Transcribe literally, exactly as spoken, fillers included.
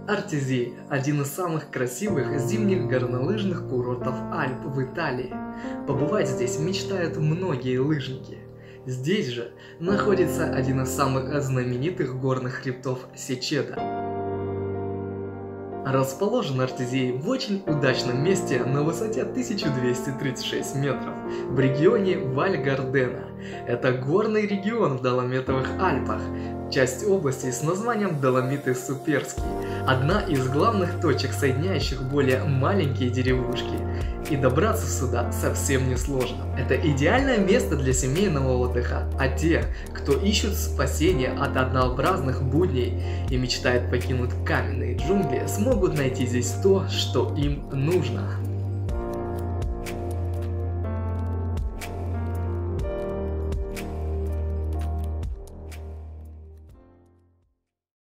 Артезей – один из самых красивых зимних горнолыжных курортов Альп в Италии. Побывать здесь мечтают многие лыжники. Здесь же находится один из самых знаменитых горных хребтов Сечеда. Расположен Артезей в очень удачном месте на высоте тысяча двести тридцать шесть метров в регионе Валь-Гардена. Это горный регион в Долометовых Альпах, часть области с названием Доломиты Суперские, одна из главных точек, соединяющих более маленькие деревушки. И добраться сюда совсем не сложно. Это идеальное место для семейного отдыха, а те, кто ищут спасения от однообразных будней и мечтают покинуть каменные джунгли, смогут найти здесь то, что им нужно.